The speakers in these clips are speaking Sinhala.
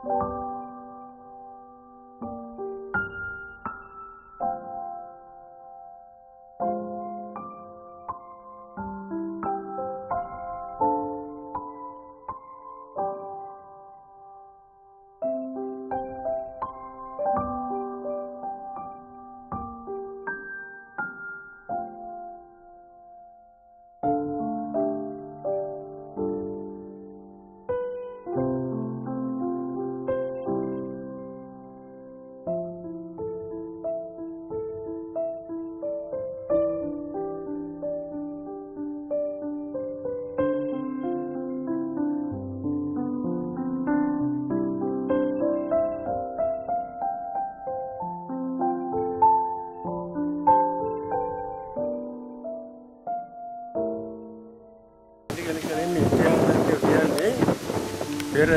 පෙර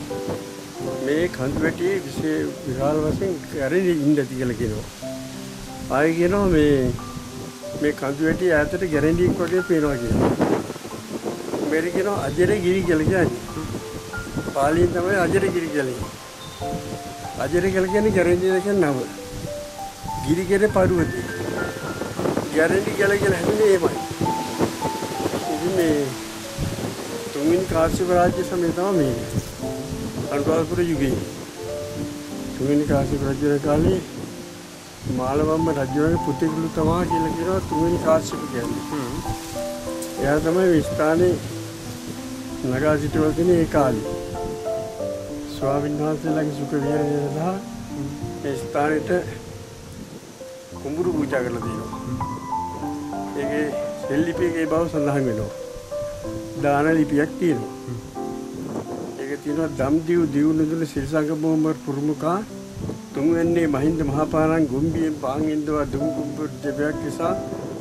මේ කඳුවැටියේ විශාල වශයෙන් ගැරෙන්නේ ඉඳී කියලා කියනවා. ආයෙ කියනවා මේ කඳුවැටිය ඈතට ගැරෙන්ඩියක් වගේ පේනවා කියලා. මේක කියනවා අජරගිරි කියලා කියන්නේ. පාලියෙන් තමයි අජරගිරි කියන්නේ. අජරගිරි කියලා කියන්නේ ගැරෙන්ඩිය කියන නම. ගිරි කියන්නේ පර්වතය. ගැරෙන්ඩි කියලා හැදුනේ එහෙමයි. ඉතින් මේ තුන්වෙනි කාශ්‍යප රාජ්‍ය සමය තමයි මේ අනුරාධපුර යුගයේ තුන්වෙනි කාශ්‍යප රජුගේ කාලේ මාළවම්ම රජුගේ පුතේගලු තමයි කියලා කියනවා තුන්වෙනි කාශ්‍යප කියන්නේ. එයා තමයි මේ ස්ථානේ නගා සිටුවා කියන්නේ ඒ කාලේ. ස්වාමීන් වහන්සේලාගේ සුඛ විහරණය සඳහා මේ ස්ථානෙට කුඹුරු පූජා කරලා තියෙනවා. ඒකේ සෙල්ලිපියේ බව සඳහන් වෙනවා. දාන ලිපියක් තියෙනවා. ඒක තියෙනවා දම්දිව් දිවුනුදුල සිරිසංග බෝම්බර් පුරුමුකා තුන්වැන්නේ මහින්ද මහපාරන් ගොම්බියෙන් පාංගින්දවා දුම් කුඹුර දෙබයක් නිසා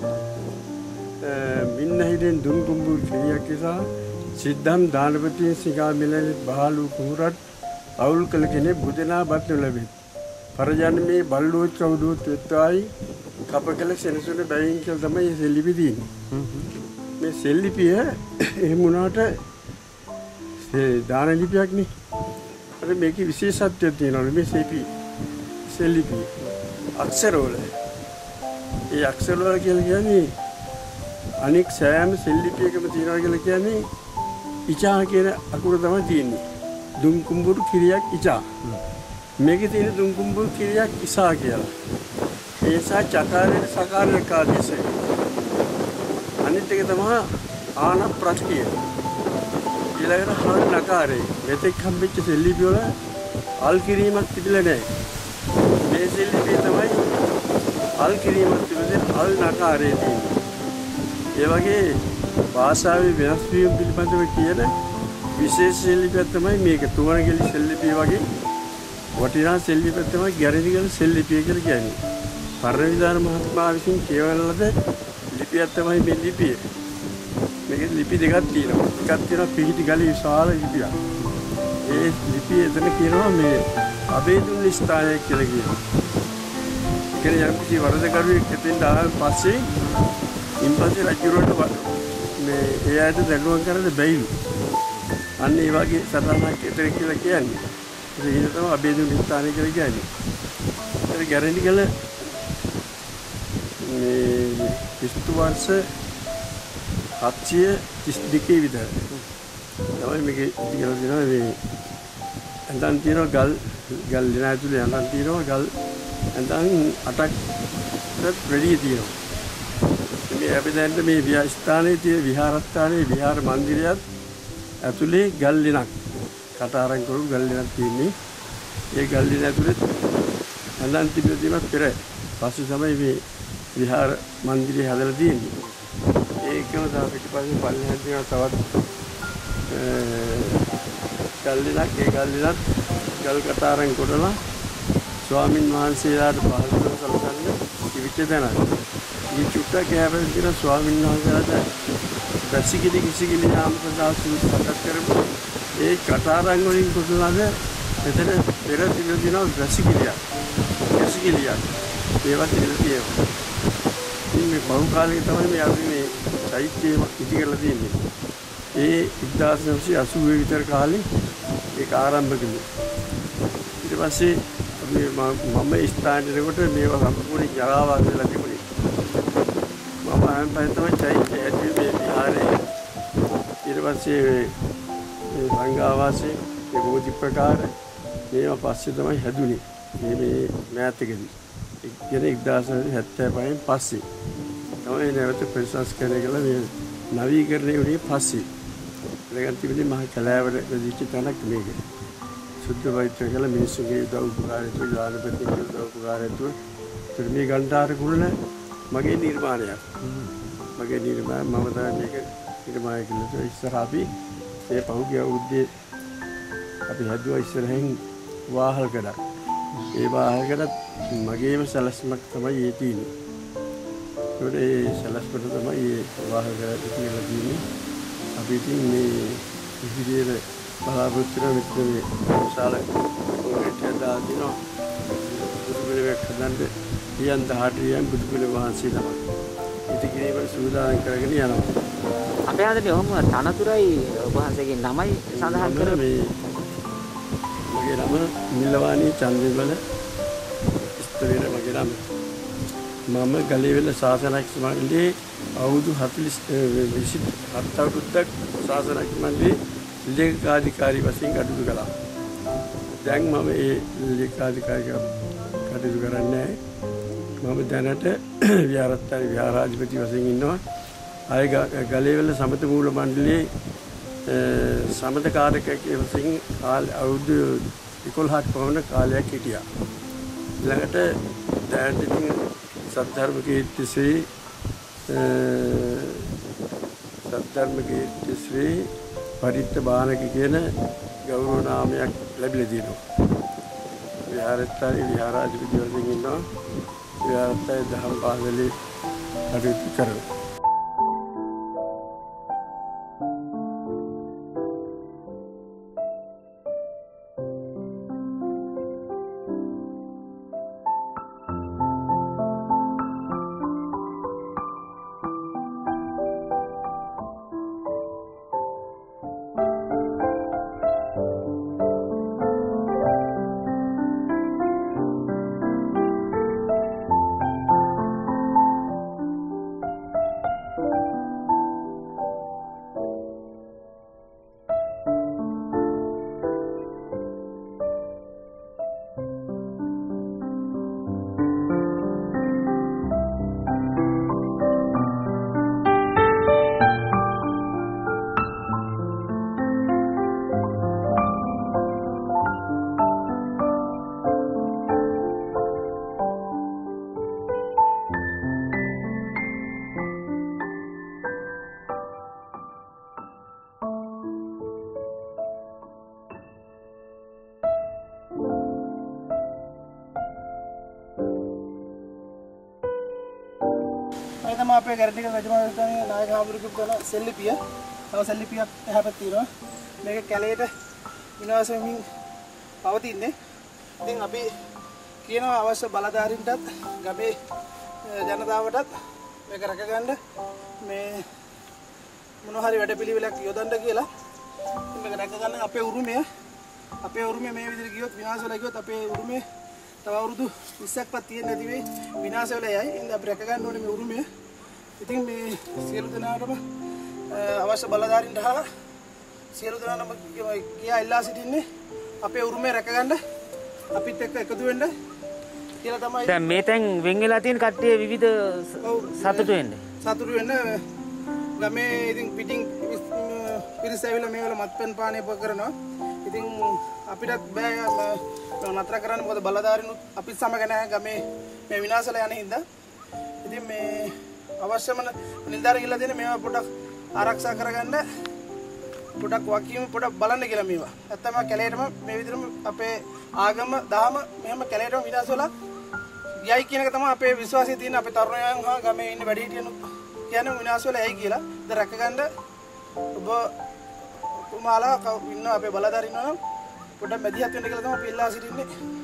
මින්නහිදෙන් දුම් කුඹුර ක්‍රියක් නිසා සිද්ධම් දානපතිය සිගා මිලෙත් බහලු කුහුරත් අවුල් කළ කෙනෙක් බුදනා බත් නොලැබේ. පරජන්මේ බල්ලෝත් කවුදුත් වෙත්වායි කපකල සෙනසුන බැවින් කියලා තමයි මේ සෙල්ලිපි තියෙන්නේ. මේ සෙල්ලිපිය එහෙම වුණාට දාන ලිපියක් නේ. අර මේකේ විශේෂත්වයක් තියෙනවා මේ සෙල්ලිපිය. අක්ෂරවල. ඒ අක්ෂරවල කියලා කියන්නේ අනෙක් සෑම සෙල්ලිපියකම තියෙනවා කියලා කියන්නේ ඉචා කියන අකුර තමයි තියෙන්නේ. දුම් කුඹුරු කිරියක් ඉචා. මේකේ තියෙන දුම් කුඹුරු කිරියක් ඉසා කියලා. ඒ නිසා චකාරේ සකාරයක ආදේශය. අනිත් එක තමයි ආන ප්‍රත්‍ය. ඊළඟට හල් නකාරේ. මෙතෙක් හම්බෙච්ච සෙල්ලිපි වල අල් කිරීමක් තිබිලා නැහැ. මේ සෙල්ලිපි තමයි අල් කිරීමක් තිබෙන්නේ අල් නකාරේ තියෙන්නේ. ඒ වගේ භාෂාවේ වෙනස් වීම පිළිබඳව කියන විශේෂ සෙල්ලිපියක් තමයි මේක. තුවනගලි සෙල්ලිපිය වගේ වටිනා සෙල්ලිපියක් තමයි ගැරඬිගල සෙල්ලිපිය කියලා කියන්නේ. පරණවිදාන මහත්මයා විසින් කියවලද ලිපියක් තමයි මේ ලිපිය. මේකේ ලිපි දෙකක් තියෙනවා. එකක් තියෙනවා පිහිටි ගලේ විශාල ලිපියක්. ඒ ලිපිය එතන කියනවා මේ අබේදුන් ස්ථානය කියලා කියනවා. කියන්නේ යම් කිසි වරදකරුවෙක් එතෙන් ආවන් පස්සේ ඉන්පස්සේ රජුරට මේ ඒ ආයත දඬුවම් කරන්න බැයිලු. අන්න ඒ වගේ සතරමක් එතන කියලා කියන්නේ. ඒක තමයි අබේදුන් ස්ථානය කියලා කියන්නේ. ඒක ගැරන්ටි කළ මේ කිස්තු වර්ෂ 732 විතර තමයි මේක ඉතිරිලා දෙනවා මේ ඇඳන් තියෙනවා ගල් දින ඇතුලේ ඇඳන් තියෙනවා ගල් ඇඳන් 8ක් වැඩි තියෙනවා මේ අපි දැන් මේ ස්ථානයේ තියෙන විහාරස්ථානයේ විහාර මන්දිරයත් ඇතුලේ ගල් දිනක් කටාරම් කරු ගල් දිනක් තියෙන්නේ ඒ ගල් දින ඇතුලේ ඇඳන් තිබෙනවා පෙර පස්සේ තමයි මේ විහාර මන්දිරය හදලා තියෙන්නේ. ඒකම තව පිටිපස්සේ පල්ලෙහාට තියෙන තවත් ගල් දිනක් ඒ ගල් දිනත් ගල් කටාරම් කොටලා ස්වාමින් වහන්සේලාට පහසුව සලසන්න ඉවිච්ච තැනක්. මේ චුට්ටක් හැබැයි කියන ස්වාමින් වහන්සේලාට දැසිකිලි කිසිකිලි යාම සදා සුසුපත් කරමු. ඒ කටාරම් වලින් කොටලාද මෙතන පෙර තිබෙනවා දැසිකිලියක්. දැසිකිලියක්. ඒවත් ඉතිරියව. මේ බහු කාලයක තමයි මේ අපි මේ චෛත්‍යය ඉදි කරලා තියෙන්නේ. ඒ 1980 විතර කාලේ ඒක ආරම්භ කළේ. ඊට පස්සේ මම ස්ථානයේ කොට මේවා සම්පූර්ණ ජරාවක් වෙලා තිබුණේ. මම අයන්පයි තමයි චෛත්‍ය හැදුවේ මේ විහාරේ. ඊට පස්සේ මේ සංඝාවාසයේ මේ බෝධි ප්‍රකාර මේවා පස්සේ තමයි හැදුනේ. මේ මෑතකදී. ඉතින් 1975 පස්සේ තමයි නැවත ප්‍රතිසංස්කරණය කළා මේ නවීකරණය වුණේ පස්සේ. ඒකන් තිබුණේ මහ කලාවට වෙදිච්ච තැනක් මේක. සුද්ධ වෛද්‍ය කියලා මිනිස්සුගේ උදව් උපකාරයතු යානපතිගේ උදව් උපකාරයතු මේ ගණ්ඩාර කුරුණ මගේ නිර්මාණයක්. මගේ නිර්මාණ මම තමයි මේක නිර්මාණය කළේ. ඉස්සරහ අපි මේ පහුගිය අවුරුද්දේ අපි හැදුවා ඉස්සරහින් වාහල් ගඩක්. ඒ වාහල් ගඩත් මගේම සැලැස්මක් තමයි ඒ තියෙන්නේ. ඒ සැලැස්මට තමයි ඒ වාහල් ගඩ කියලා තියෙන්නේ. අපි ඉතින් මේ ඉදිරියේ බලාපොරොත්තු වෙන විතරේ විශාල ප්‍රෝජෙක්ට් එකක් දිනන බුදුපිළිවෙලක් හදන්න පියන් 18 බුදුපිළිවෙල වහන්සේ තමයි. ඉතින් කිරීම සූදානම් කරගෙන යනවා. අපේ ආදරේ ඔහොම තනතුරයි ඔබ වහන්සේගේ නමයි සඳහන් කරලා මේ මගේ නම නිල්ලවාණී චන්දිවල ස්ථවිර මගේ නම. මම ගලේවෙල ශාසනික මණ්ඩලයේ අවුරුදු 27 අවුරුද්දක් ශාසනික මණ්ඩලයේ ලේකාධිකාරී වශයෙන් කටයුතු කළා. දැන් මම ඒ ලේකාධිකාරී කටයුතු කරන්නේ මම දැනට විහාරස්ථාන විහාරාධිපති වශයෙන් ඉන්නවා. ආය ගලේවෙල සමත මූල මණ්ඩලයේ සමත කාර්යකයෙක් වශයෙන් අවුරුදු 11ක් පමණ කාලයක් හිටියා. ඊළඟට දැන් ඉතින් සද්ධර්ම කීර්තිශ්‍රී පරිත්ත බානක කියන ගෞරව නාමයක් ලැබිලා තියෙනවා. විහාරස්ථානයේ විහාරාධිපති වශයෙන් ඉන්නවා. විහාරස්ථානයේ දහම් පාසලේ කටයුතු කරනවා. තමයි අපේ ගැරන්ටි එක රජමාලිගාවේ නායක හාමුදුරුවෝ කරන සෙල්ලිපිය. තව සෙල්ලිපියක් එහාට තියෙනවා. මේක කැලේට විනාශ වෙමින් පවතින්නේ. ඉතින් අපි කියනවා අවශ්‍ය බලධාරීන්ටත් ගමේ ජනතාවටත් මේක රැකගන්න මේ මොන හරි වැඩපිළිවෙලක් යොදන්න කියලා. මේක රැකගන්න අපේ උරුමය මේ විදිහට ගියොත් විනාශ වෙලා ගියොත් අපේ උරුමය තව අවුරුදු 20ක්වත් තියෙන්නේ නැති වෙයි විනාශ වෙලා යයි. ඉතින් අපි රැකගන්න ඕනේ මේ උරුමය. ඉතින් මේ සියලු දෙනාටම අවශ්‍ය බලධාරීන්ට හා සියලු දෙනාටම කියා ඉල්ලා සිටින්නේ අපේ උරුමය රැකගන්න අපිත් එක්ක එකතු වෙන්න කියලා තමයි. දැන් මේ තැන් වෙන් වෙලා තියෙන කට්ටිය විවිධ සතුටු වෙන්න. සතුටු වෙන්න ගමේ ඉතින් පිටින් පිරිස ඇවිල්ලා මේවල මත්පැන් පානය කරනවා. ඉතින් අපිටත් බෑ නතර කරන්න මොකද බලධාරීනුත් අපිත් සමග නැහැ ගමේ මේ විනාශලා යන හින්දා. ඉතින් මේ අවශ්‍යම නිලධාරී කියලා දෙන මේවා පොඩක් ආරක්ෂා කරගන්න පොඩක් වකීම පොඩක් බලන්න කියලා මේවා. නැත්තම් කැලේටම මේ විදිහටම අපේ ආගම දහම මෙහෙම කැලේටම විනාශ වෙලා යයි කියන එක තමයි අපේ විශ්වාසය තියෙන අපේ තරුණයන් හා ගමේ ඉන්න වැඩිහිටියන් කියන්නේ විනාශ වෙලා යයි කියලා. ඉතින් රැකගන්න ඔබ කුමාලා ඉන්න අපේ බලධාරීන් වහන්සේ පොඩක් මැදිහත් වෙන්න කියලා තමයි අපි ඉල්ලා සිටින්නේ.